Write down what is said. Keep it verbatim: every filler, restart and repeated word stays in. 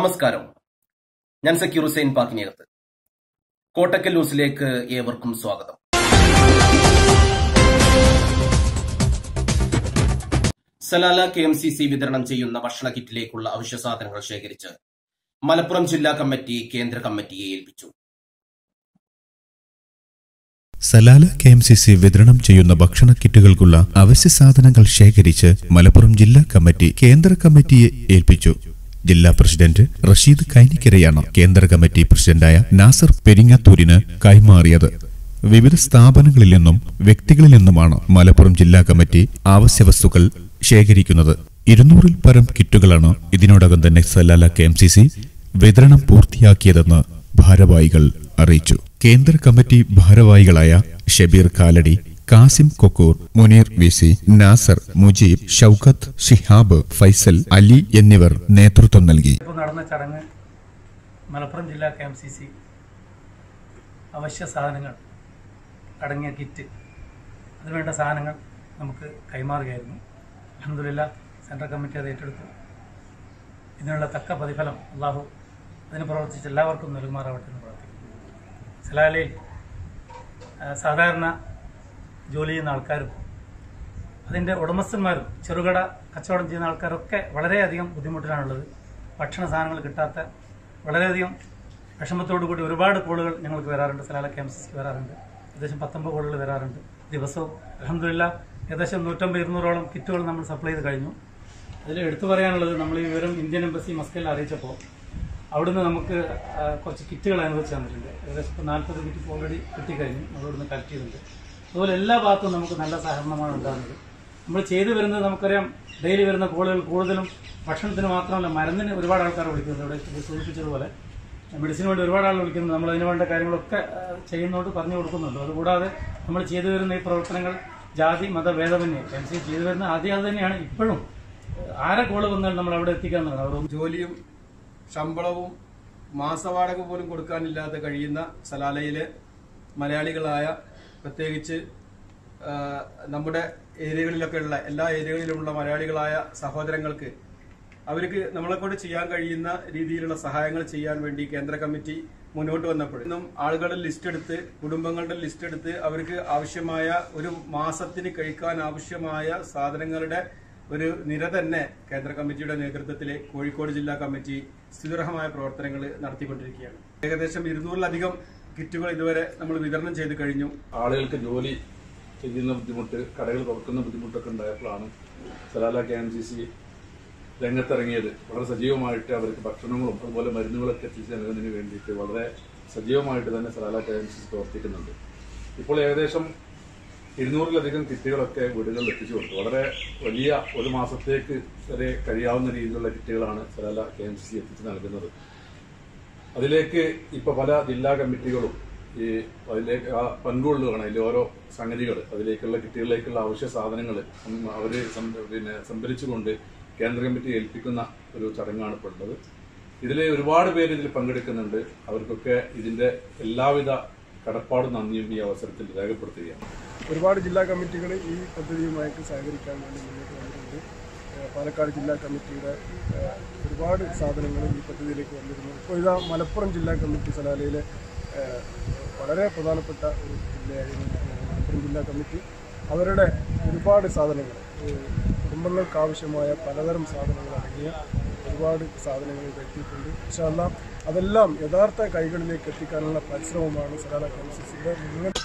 നമസ്കാരം. ഞാൻ സക്കീർ ഹുസൈൻ പാക്കിനിയകത്ത്. കോട്ടക്കൽ ന്യൂസിലേക്ക് ഏവർക്കും സ്വാഗതം. Salalah K M C C വിതരണം ചെയ്യുന്ന ഭക്ഷണ കിറ്റിലേക്കുള്ള അവശ്യ സാധനങ്ങൾ ശേഖരിച്ച് മലപ്പുറം ജില്ലാ കമ്മിറ്റി കേന്ദ്ര കമ്മിറ്റിയെ ഏൽപ്പിച്ചു. Salalah K M C C വിതരണം ചെയ്യുന്ന ഭക്ഷണ കിറ്റുകൾക്കുള്ള അവശ്യ സാധനങ്ങൾ ശേഖരിച്ച് മലപ്പുറം ജില്ലാ കമ്മിറ്റി കേന്ദ്ര കമ്മിറ്റിയെ ഏൽപ്പിച്ചു. ജില്ലാ പ്രസിഡന്റ് റഷീദ് കൈനിക്കരയാണ് കേന്ദ്ര കമ്മിറ്റി പ്രസിഡന്റായ നാസർ പെരിങ്ങത്തൂരിന് കൈമാറിയത്. വിവിധ സ്ഥാപനങ്ങളിൽ നിന്നും വ്യക്തികളിൽ നിന്നുമാണ് മലപ്പുറം ജില്ലാ കമ്മിറ്റി ആവശ്യവസ്തുക്കൾ ശേഖരിക്കുന്നത്. ഇരുന്നൂറിൽ പരം കിറ്റുകളാണ് ഇതിനോടകം തന്നെ Salalah K M C C വിതരണം പൂർത്തിയാക്കിയതെന്ന് ഭാരവാഹികൾ അറിയിച്ചു. കേന്ദ്ര കമ്മിറ്റി ഭാരവാഹികളായ ഷബീർ കാലടി, കാസിം കൊക്കൂർ, മുനീർ വി സി, നാസർ, മുജീബ്, ഷൌക്കത്ത്, ഷിഹാബ്, ഫൈസൽ, അലി എന്നിവർ നേതൃത്വം നൽകി. നടന്ന ചടങ്ങ് മലപ്പുറം ജില്ലാ കെ എം സി സി അവശ്യ സാധനങ്ങൾ അടങ്ങിയ കിറ്റ്, അതിനുവേണ്ട സാധനങ്ങൾ നമുക്ക് കൈമാറുകയായിരുന്നു. അൽഹംദുലില്ലാഹ് സെൻട്രൽ കമ്മിറ്റി അത് ഏറ്റെടുത്തു. ഇതിനുള്ള തക്ക പ്രതിഫലം അല്ലാഹു അതിന് പ്രവർത്തിച്ച് എല്ലാവർക്കും നൽകുമാറാവട്ടെ എന്ന് പ്രാർത്ഥിക്കുന്നു. സലാലയിൽ സാധാരണ ജോലി ചെയ്യുന്ന ആൾക്കാരും അതിൻ്റെ ഉടമസ്ഥന്മാരും ചെറുകട കച്ചവടം ചെയ്യുന്ന ആൾക്കാരൊക്കെ വളരെയധികം ബുദ്ധിമുട്ടിലാണുള്ളത്. ഭക്ഷണ സാധനങ്ങൾ കിട്ടാത്ത വളരെയധികം വിഷമത്തോടു കൂടി ഒരുപാട് കോളുകൾ ഞങ്ങൾക്ക് വരാറുണ്ട്. സലാല കെ എം സി സിക്ക് വരാറുണ്ട്. ഏകദേശം പത്തൊമ്പത് കോളുകൾ വരാറുണ്ട് ദിവസവും. അൽഹംദുലില്ലാഹ് ഏകദേശം നൂറ്റമ്പത് ഇരുന്നൂറോളം കിറ്റുകൾ നമ്മൾ സപ്ലൈ ചെയ്ത് കഴിഞ്ഞു. അതിൽ എടുത്തു പറയാനുള്ളത്, നമ്മൾ ഈ വിവരം ഇന്ത്യൻ എംബസി മസ്കയിൽ അറിയിച്ചപ്പോൾ അവിടുന്ന് നമുക്ക് കുറച്ച് കിറ്റുകൾ അനുവദിച്ച് തന്നിട്ടുണ്ട്. ഏകദേശം ഇപ്പോൾ നാൽപ്പത് കിറ്റ് ഓൾറെഡി കിട്ടിക്കഴിഞ്ഞു. നമ്മളിവിടുന്ന് കളക്ട് ചെയ്തിട്ടുണ്ട്. അതുപോലെ എല്ലാ ഭാഗത്തും നമുക്ക് നല്ല സഹകരണമാണ് ഉണ്ടാകുന്നത്. നമ്മൾ ചെയ്തു വരുന്നത് നമുക്കറിയാം, ഡെയിലി വരുന്ന കോളുകൾ കൂടുതലും ഭക്ഷണത്തിന് മാത്രമല്ല, മരുന്നിന് ഒരുപാട് ആൾക്കാർ വിളിക്കുന്നുണ്ട്. ഇവിടെ സൂചിപ്പിച്ചതുപോലെ മെഡിസിന് വേണ്ടി ഒരുപാട് ആൾ വിളിക്കുന്നുണ്ട്. നമ്മൾ അതിന് വേണ്ട കാര്യങ്ങളൊക്കെ ചെയ്യുന്നതുകൊണ്ട് പറഞ്ഞു കൊടുക്കുന്നുണ്ട്. അതുകൂടാതെ നമ്മൾ ചെയ്തു വരുന്ന ഈ പ്രവർത്തനങ്ങൾ ജാതി മത ഭേദമന്യേ എം സി ചെയ്തു വരുന്ന ആദ്യം അത് തന്നെയാണ്. ഇപ്പോഴും ആരെ കോള് വന്നാൽ നമ്മൾ അവിടെ എത്തിക്കാമെന്നാണ്. അവർ ജോലിയും ശമ്പളവും മാസവാടക പോലും കൊടുക്കാനില്ലാതെ കഴിയുന്ന സലാലയിലെ മലയാളികളായ, പ്രത്യേകിച്ച് നമ്മുടെ ഏരിയകളിലൊക്കെ ഉള്ള എല്ലാ ഏരിയകളിലുമുള്ള മലയാളികളായ സഹോദരങ്ങൾക്ക് അവർക്ക് നമ്മളെക്കൊണ്ട് ചെയ്യാൻ കഴിയുന്ന രീതിയിലുള്ള സഹായങ്ങൾ ചെയ്യാൻ വേണ്ടി കേന്ദ്ര കമ്മിറ്റി മുന്നോട്ട് വന്നപ്പോഴും ആളുകളുടെ ലിസ്റ്റ് എടുത്ത്, കുടുംബങ്ങളുടെ ലിസ്റ്റ് എടുത്ത് അവർക്ക് ആവശ്യമായ ഒരു മാസത്തിന് കഴിക്കാൻ ആവശ്യമായ സാധനങ്ങളുടെ ഒരു നിര തന്നെ കേന്ദ്ര കമ്മിറ്റിയുടെ നേതൃത്വത്തിൽ കോഴിക്കോട് ജില്ലാ കമ്മിറ്റി സ്ഥിരമായ പ്രവർത്തനങ്ങൾ നടത്തിക്കൊണ്ടിരിക്കുകയാണ്. ഏകദേശം ഇരുന്നൂറിലധികം കിറ്റുകൾ ഇതുവരെ നമ്മൾ വിതരണം ചെയ്ത് കഴിഞ്ഞു. ആളുകൾക്ക് ജോലി ചെയ്യുന്ന ബുദ്ധിമുട്ട്, കടകൾ തുറക്കുന്ന ബുദ്ധിമുട്ടൊക്കെ ഉണ്ടായപ്പോഴാണ് Salalah K M C C രംഗത്തിറങ്ങിയത്. വളരെ സജീവമായിട്ട് അവർക്ക് ഭക്ഷണങ്ങളും അതുപോലെ മരുന്നുകളൊക്കെ എത്തിച്ചു നൽകുന്നതിന് വേണ്ടിയിട്ട് വളരെ സജീവമായിട്ട് തന്നെ Salalah K M C C പ്രവർത്തിക്കുന്നുണ്ട്. ഇപ്പോൾ ഏകദേശം ഇരുന്നൂറിലധികം കിറ്റുകളൊക്കെ വീടുകളിൽ എത്തിച്ചു കൊടുത്തു. വളരെ വലിയ ഒരു മാസത്തേക്ക് വരെ കഴിയാവുന്ന രീതിയിലുള്ള കിറ്റുകളാണ് Salalah K M C C എത്തിച്ചു നൽകുന്നത്. അതിലേക്ക് ഇപ്പൊ പല ജില്ലാ കമ്മിറ്റികളും ഈ അതിലേക്ക് ആ പങ്കുകൊള്ളുകയാണ്. അതിൽ ഓരോ സംഗതികൾ, അതിലേക്കുള്ള കിറ്റുകളിലേക്കുള്ള അവശ്യ സാധനങ്ങൾ അവർ പിന്നെ സംഭരിച്ചുകൊണ്ട് കേന്ദ്ര കമ്മിറ്റി ഏൽപ്പിക്കുന്ന ഒരു ചടങ്ങാണ് ഇപ്പോൾ ഉള്ളത്. ഇതിൽ ഒരുപാട് പേര് ഇതിൽ പങ്കെടുക്കുന്നുണ്ട്. അവർക്കൊക്കെ ഇതിന്റെ എല്ലാവിധ കടപ്പാടും നന്ദിയും ഈ അവസരത്തിൽ രേഖപ്പെടുത്തുകയാണ്. ഒരുപാട് ജില്ലാ കമ്മിറ്റികൾ ഈ പദ്ധതിയുമായിട്ട് സഹകരിക്കാൻ വേണ്ടി മുന്നോട്ട് വന്നിട്ടുണ്ട്. പാലക്കാട് ജില്ലാ കമ്മിറ്റിയുടെ ഒരുപാട് സാധനങ്ങൾ ഈ പദ്ധതിയിലേക്ക് വന്നിരുന്നു. ഇപ്പോൾ ഇതാ മലപ്പുറം ജില്ലാ കമ്മിറ്റി സലാലയിലെ വളരെ പ്രധാനപ്പെട്ട ഒരു ജില്ലയായിരുന്നു മലപ്പുറം ജില്ലാ കമ്മിറ്റി. അവരുടെ ഒരുപാട് സാധനങ്ങൾ, കുടുംബങ്ങൾക്ക് ആവശ്യമായ പലതരം സാധനങ്ങൾ അടങ്ങിയ ഒരുപാട് സാധനങ്ങൾ എത്തിയിട്ടുണ്ട്. ഇൻഷാ അല്ലാഹ് അതെല്ലാം യഥാർത്ഥ കൈകളിലേക്ക് എത്തിക്കാനുള്ള പരിശ്രമമാണ് സലാല കെ എം സി സിയുടെ മുഴുവൻ